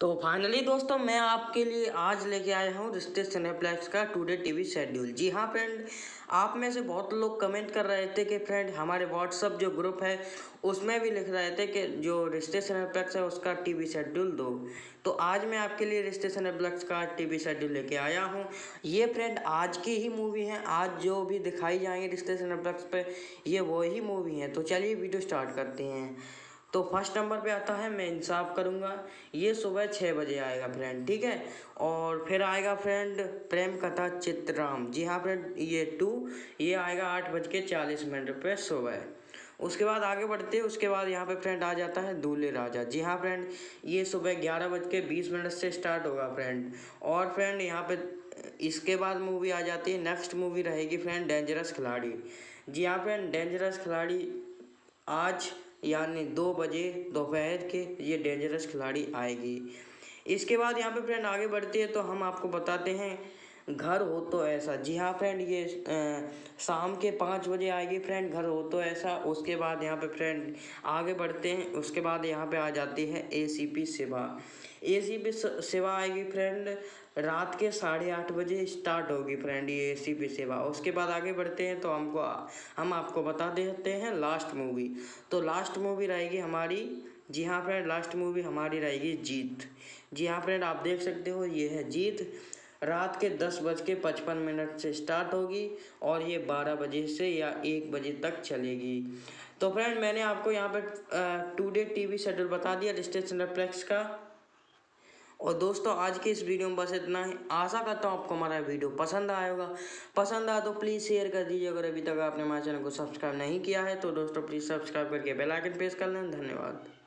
तो फाइनली दोस्तों मैं आपके लिए आज लेके आया हूँ रिश्ते सिनेप्लेक्स का टुडे टीवी शेड्यूल। जी हाँ फ्रेंड, आप में से बहुत लोग कमेंट कर रहे थे कि फ्रेंड हमारे व्हाट्सअप जो ग्रुप है उसमें भी लिख रहे थे कि जो रिश्ते सिनेप्लेक्स है उसका टीवी शेड्यूल दो। तो आज मैं आपके लिए रिश्ते सिनेप्लेक्स का टीवी शेड्यूल लेके आया हूँ। ये फ्रेंड आज की ही मूवी है, आज जो भी दिखाई जाएंगे रिश्ते सिनेप्लेक्स पे ये वही मूवी है। तो चलिए वीडियो स्टार्ट करते हैं। तो फर्स्ट नंबर पे आता है मैं इंसाफ करूँगा। ये सुबह 6 बजे आएगा फ्रेंड, ठीक है। और फिर आएगा फ्रेंड प्रेम कथा चित्राम। जी हाँ फ्रेंड, ये आएगा 8:40 पे सुबह। उसके बाद आगे बढ़ते हैं, उसके बाद यहाँ पे फ्रेंड आ जाता है दूल्हे राजा। जी हाँ फ्रेंड, ये सुबह 11:20 से स्टार्ट होगा फ्रेंड। और फ्रेंड यहाँ पे इसके बाद मूवी आ जाती है, नेक्स्ट मूवी रहेगी फ्रेंड डेंजरस खिलाड़ी। जी हाँ फ्रेंड, डेंजरस खिलाड़ी आज यानी 2 बजे दोपहर के ये डेंजरस खिलाड़ी आएगी। इसके बाद यहाँ पे फ्रेंड आगे बढ़ती है तो हम आपको बताते हैं घर हो तो ऐसा। जी हाँ फ्रेंड, ये शाम के 5 बजे आएगी फ्रेंड घर हो तो ऐसा। उसके बाद यहाँ पे फ्रेंड आगे बढ़ते हैं, उसके बाद यहाँ पे आ जाती है ACP शिवा। ACP शिवा आएगी फ्रेंड रात के 8:30 बजे स्टार्ट होगी फ्रेंड ये ACP शिवा। उसके बाद आगे बढ़ते हैं तो हम आपको बता देते हैं लास्ट मूवी। तो लास्ट मूवी रहेगी हमारी, जी हाँ फ्रेंड, लास्ट मूवी हमारी रहेगी जीत। जी हाँ फ्रेंड, आप देख सकते हो ये है जीत। रात के 10:55 से स्टार्ट होगी और ये 12 बजे से या 1 बजे तक चलेगी। तो फ्रेंड मैंने आपको यहाँ पे टुडे टीवी शेड्यूल बता दिया रिश्ते सिनेप्लेक्स का। और दोस्तों आज के इस वीडियो में बस इतना ही। आशा करता हूँ आपको हमारा वीडियो पसंद आया होगा। पसंद आया तो प्लीज़ शेयर कर दीजिए। अगर अभी तक आपने हमारे चैनल को सब्सक्राइब नहीं किया है तो दोस्तों प्लीज़ सब्सक्राइब करके बेल आइकन प्रेस कर लें। धन्यवाद।